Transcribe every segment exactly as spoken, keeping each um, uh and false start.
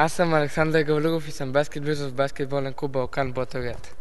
Аз съм Александър Гавлюгов и съм баскетболист в баскетболен клуб Балкан Ботевград.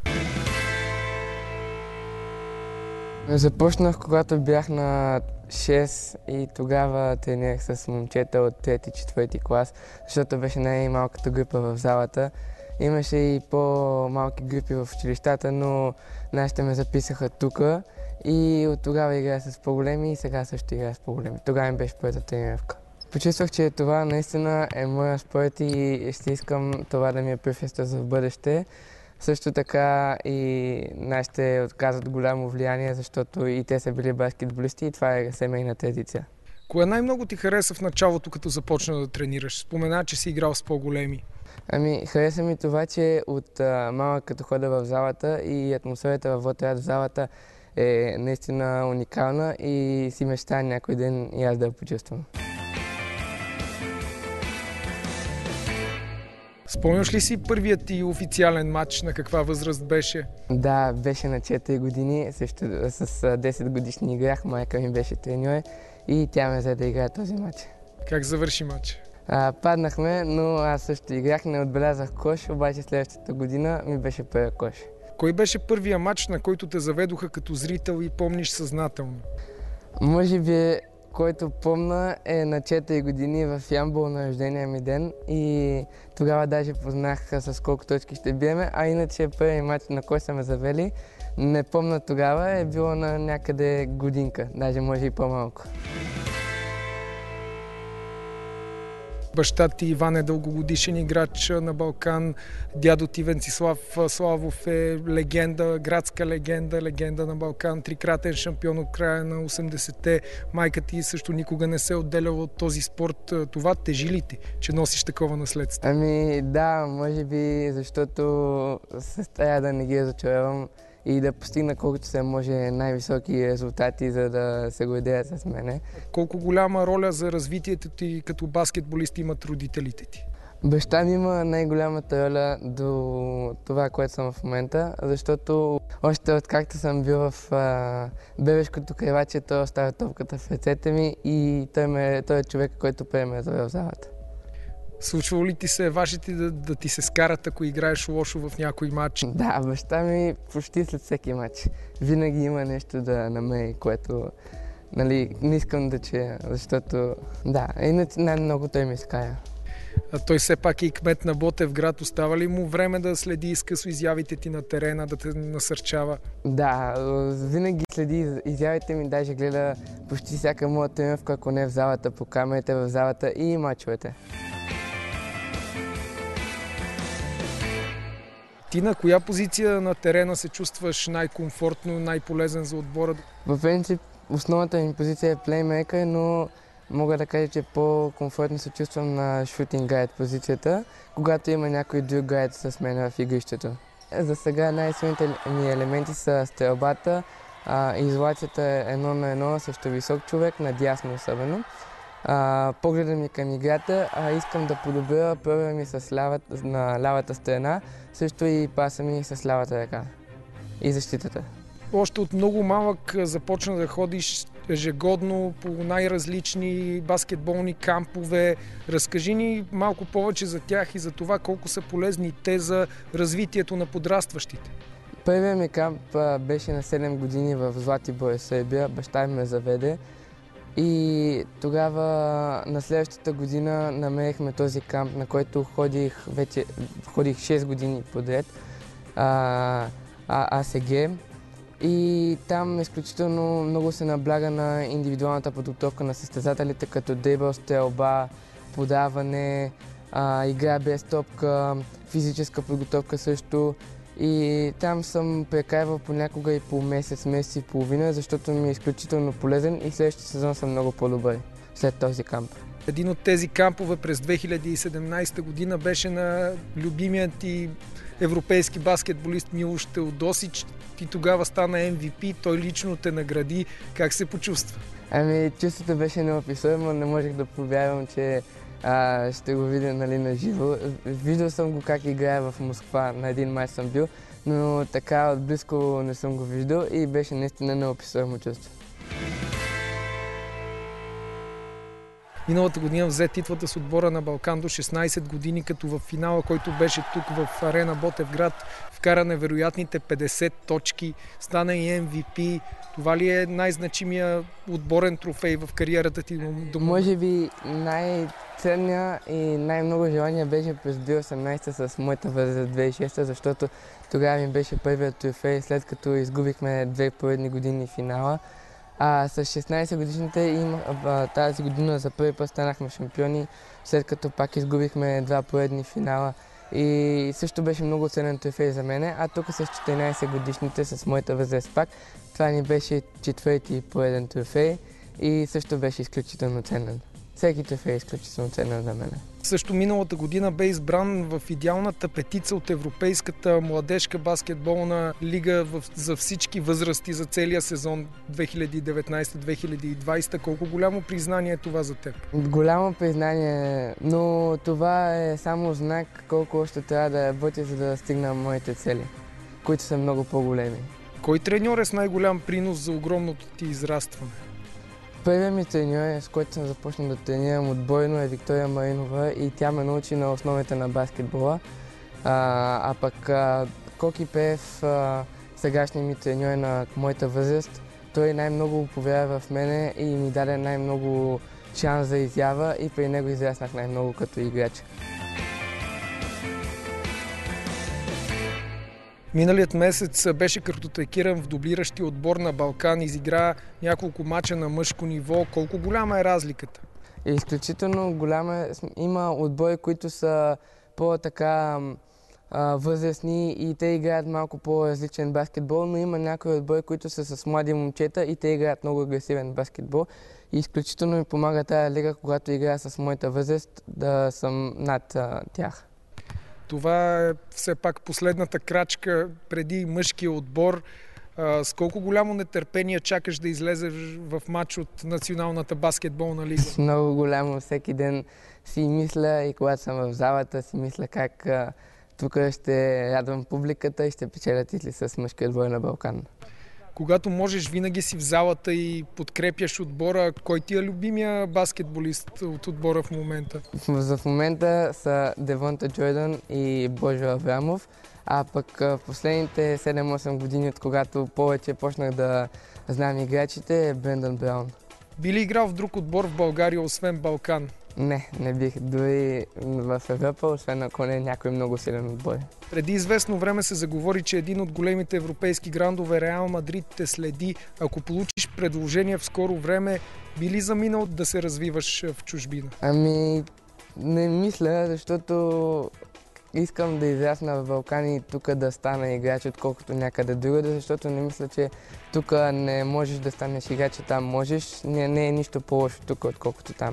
Започнах, когато бях на шест и тогава тренирах с момчета от трети и четвърти клас, защото беше най-малката група в залата. Имаше и по-малки групи в училищата, но нашите ме записаха тук и от тогава играя с по-големи и сега също играя с по-големи. Тогава ми беше първата тренировка. Почувствах, че това наистина е моя спорт и ще искам това да ми е професия за в бъдеще. Също така и нашите отказват голямо влияние, защото и те са били баскетболисти и това е семейна традиция. Кое най-много ти хареса в началото, като започна да тренираш? Спомена, че си играл с по-големи. Ами, хареса ми това, че от а, малък като хода в залата и атмосферата във Ботевград в залата е наистина уникална и си мечтая някой ден и аз да я почувствам. Спомняш ли си първият ти официален матч, на каква възраст беше? Да, беше на четири години, също с десет годишни играх, майка ми беше треньор и тя ме взе да играе този матч. Как завърши матч? А, паднахме, но аз също играх, не отбелязах кош, обаче следващата година ми беше първия кош. Кой беше първия матч, на който те заведоха като зрител и помниш съзнателно? Може би, който помня е на четири години в Ямбол на рождения ми ден и тогава даже познах с колко точки ще биеме, а иначе първият матч, на който са ме завели, не помня тогава, е било на някъде годинка, даже може и по-малко. Баща ти Иван е дългогодишен играч на Балкан, дядо ти Венцислав Славов е легенда, градска легенда, легенда на Балкан, трикратен шампион от края на осемдесетте. Майка ти също никога не се е отделяла от този спорт. Това тежи ли ти, че носиш такова наследство? Ами да, може би, защото се старая да не ги разочаровам и да постигна колкото се може най-високи резултати, за да се гордеят с мене. Колко голяма роля за развитието ти като баскетболист имат родителите ти? Баща ми има най-голямата роля до това, което съм в момента, защото още откакто съм бил в а, бебешкото креваче, той оставя топката в ръцете ми и той, ме, той е човек, който приеме в залата. Случвало ли ти се вашите да, да ти се скарат, ако играеш лошо в някой матч? Да, баща ми почти след всеки матч. Винаги има нещо да намери, което нали, не искам да чуя, защото да, иначе най-много той ми ская. А той все пак е и кмет на Ботевград. Остава ли му време да следи изкъсо изявите ти на терена, да те насърчава? Да, винаги следи изявите ми, даже гледа почти всяка моя тренировка, ако не в залата, по камерите в залата и мачовете. Ти на коя позиция на терена се чувстваш най-комфортно, най-полезен за отбора? В принцип, основната ми позиция е плеймейкър, но мога да кажа, че по-комфортно се чувствам на шутинг гайд позицията, когато има някой друг гайд с мен в игрището. За сега най-силните ми елементи са стрелбата, изолацията е едно на едно срещу висок човек, надясно особено. Uh, погледа ми към играта, а искам да подобря пробива ми с лявата, на лявата страна, също и паса ми с лявата ръка и защитата. Още от много малък започна да ходиш ежегодно по най-различни баскетболни кампове. Разкажи ни малко повече за тях и за това колко са полезни те за развитието на подрастващите. Първият ми камп беше на седем години в Златибор, Сърбия. Баща ми ме заведе. И тогава на следващата година намерихме този камп, на който ходих вече ходих шест години подред, а, а, АСГ. И там изключително много се набляга на индивидуалната подготовка на състезателите, като дрибъл, стрелба, подаване, а, игра без топка, физическа подготовка също. И там съм прекарвал понякога и по месец, месец и половина, защото ми е изключително полезен и следващия сезон съм много по-добър след този камп. Един от тези кампове през две хиляди и седемнадесета година беше на любимият ти европейски баскетболист Милош Теодосич. Ти тогава стана Ем Ви Пи, той лично те награди. Как се почувства? Ами, чувството беше неописуемо, не можех да повярвам, че а, ще го видя нали, на живо. Виждал съм го как играе в Москва, на един мач съм бил, но така отблизко не съм го виждал и беше наистина неописуемо чувство. Миналата година взе титлата с отбора на Балкан до шестнайсет години, като в финала, който беше тук в Арена Ботевград, вкара невероятните петдесет точки, стана и Ем Ви Пи. Това ли е най-значимия отборен трофей в кариерата ти до момента? Може би най-ценния и най-много желания беше през две хиляди и осемнайсета с моята възраст две хиляди и шеста, защото тогава ми беше първият трофей, след като изгубихме две поредни години финала. А с шестнайсет годишните им, тази година за първи път станахме шампиони, след като пак изгубихме два поредни финала. И също беше много ценен трофей за мене, а тук с четиринайсет годишните с моята възраст пак. Това ни беше четвърти пореден трофей и също беше изключително ценен. Всеки трофей е изключително ценен за мен. Също миналата година бе избран в идеалната петица от Европейската младежка баскетболна лига за всички възрасти за целия сезон две хиляди и деветнайсета - две хиляди и двайсета. Колко голямо признание е това за теб? Голямо признание, но това е само знак колко още трябва да работя, за да стигна моите цели, които са много по-големи. Кой треньор е с най-голям принос за огромното ти израстване? Първият ми треньор, с който съм започнал да тренирам отбойно, е Виктория Маринова и тя ме научи на основите на баскетбола. А, а пък а, Коки Пеев, а, сегашният ми треньор на моята възраст, той най-много повярва в мене и ми даде най-много шанс за изява и при него израснах най-много като играч. Миналият месец беше картотекиран в дублиращия отбор на Балкан, изигра няколко мача на мъжко ниво. Колко голяма е разликата? Изключително голяма. Има отбори, които са по-така възрастни и те играят малко по-различен баскетбол, но има някои отбори, които са с млади момчета и те играят много агресивен баскетбол. И изключително ми помага тази лига, когато играя с моята възраст, да съм над а, тях. Това е все пак последната крачка преди мъжкия отбор. А, с колко голямо нетърпение чакаш да излезеш в матч от Националната баскетболна лига? С много голямо. Всеки ден си мисля и когато съм в залата си мисля как а, тук ще радвам публиката и ще печеля титли с мъжкия отбор на Балкан. Когато можеш, винаги си в залата и подкрепяш отбора. Кой ти е любимия баскетболист от отбора в момента? В момента са Девонта Джордан и Божо Аврамов, а пък в последните седем-осем години, от когато повече почнах да знам играчите, е Брендан Браун. Би ли играл в друг отбор в България, освен Балкан? Не, не бих. Дори в Европа, освен ако не е някой много силен отбор. Преди известно време се заговори, че един от големите европейски грандове, Реал Мадрид, те следи. Ако получиш предложение в скоро време, би ли заминал да се развиваш в чужбина? Ами, не мисля, защото искам да израсна в Балкани и тук да стана играч, отколкото някъде другаде, защото не мисля, че тук не можеш да станеш играч, а там можеш. Не, не е нищо по-лошо тук, отколкото там.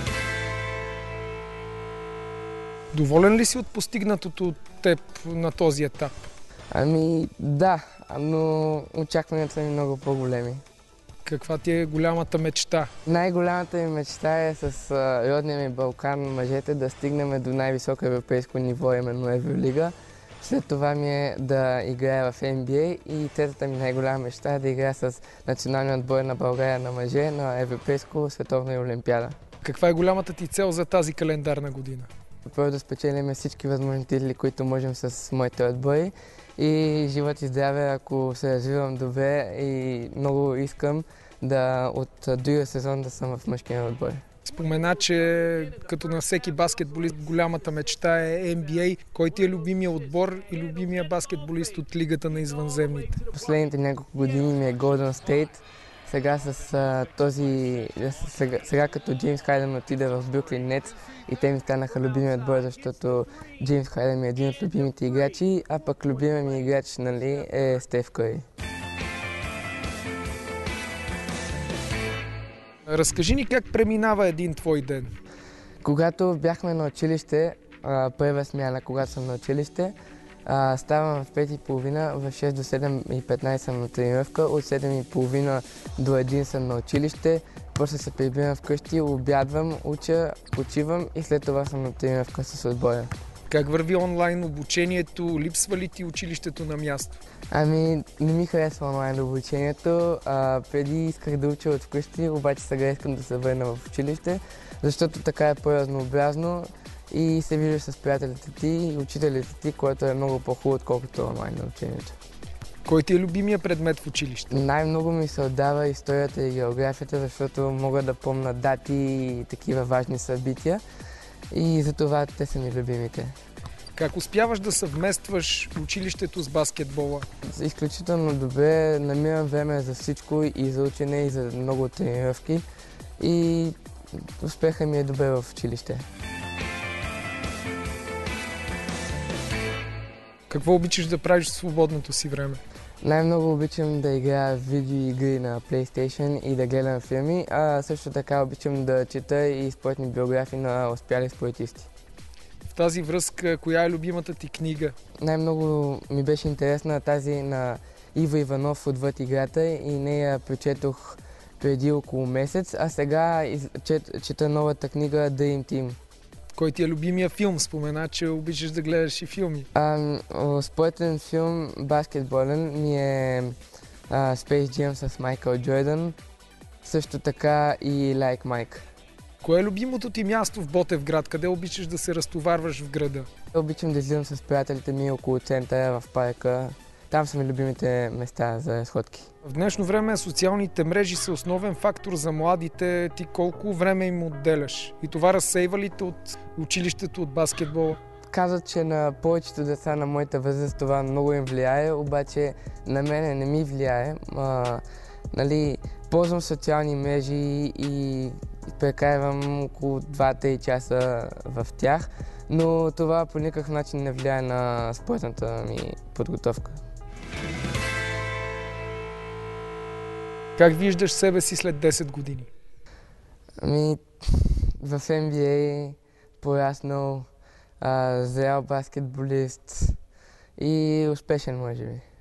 Доволен ли си от постигнатото от теб на този етап? Ами да, но очакванията са ми много по-големи. Каква ти е голямата мечта? Най-голямата ми мечта е с родния ми Балкан, мъжете, да стигнем до най-високо европейско ниво, именно Евролига. След това ми е да играя в Ен Би Ей и третата ми най-голяма мечта е да играя с националния отбор на България на мъже на европейско, световна и олимпиада. Каква е голямата ти цел за тази календарна година? Първо да спечелим всички възможни титли, които можем с моите отбори и живот и здраве, ако се развивам добре и много искам да от другия сезон да съм в мъжкия отбор. Спомена, че като на всеки баскетболист голямата мечта е Ен Би Ей. Кой ти е любимия отбор и любимия баскетболист от лигата на извънземните? Последните няколко години ми е Голден Стейт. Сега с а, този, сега, сега като Джеймс Хайден отиде в Бруклин Нетс и те ми станаха любими отбор, защото Джеймс Хайден ми е един от любимите играчи, а пък любимият ми играч, нали, е Стеф Къри. Разкажи ни как преминава един твой ден. Когато бяхме на училище, а, първа смяна, когато съм на училище, А, ставам в пет и половина, в шест до седем и петнайсет съм на тренировка, от седем и половина до един съм на училище, после се прибирам вкъщи, обядвам, уча, почивам и след това съм на тренировка с отбора. Как върви онлайн обучението? Липсва ли ти училището на място? Ами, не ми харесва онлайн обучението. А, преди исках да уча от вкъщи, обаче сега искам да се върна в училище, защото така е по-разнообразно и се виждаш с приятелите ти и учителите ти, което е много по-хубаво, отколкото онлайн обучението. Кой ти е любимия предмет в училище? Най-много ми се отдава историята и географията, защото мога да помня дати и такива важни събития и затова те са ми любимите. Как успяваш да съвместваш училището с баскетбола? Изключително добре, намирам време за всичко и за учене, и за много тренировки и успеха ми е добре в училище. Какво обичаш да правиш в свободното си време? Най-много обичам да играя видеоигри на PlayStation и да гледам филми, а също така обичам да чета и спортни биографии на успяли спортисти. В тази връзка, коя е любимата ти книга? Най-много ми беше интересна тази на Иво Иванов "Отвъд играта" и нея прочетох преди около месец, а сега чет, чета новата книга Dream Team. Кой ти е любимия филм? Спомена, че обичаш да гледаш и филми. А, спортен филм, баскетболен, ми е а, Space Jam с Майкъл Джордан, също така и Like Mike. Кое е любимото ти място в Ботевград? Къде обичаш да се разтоварваш в града? Обичам да излизам с приятелите ми около центъра, в парка. Там са ми любимите места за разходки. В днешно време социалните мрежи са основен фактор за младите. Ти колко време им отделяш? И това разсейва ли те от училището от баскетбола? Казват, че на повечето деца на моята възраст това много им влияе, обаче на мене не ми влияе. А, нали, ползвам социални мрежи и прекарвам около два-три часа в тях, но това по никакъв начин не влияе на спортната ми подготовка. Как виждаш себе си след десет години? Ами, в Н Б А пораснал, а, зрял баскетболист и успешен, може би.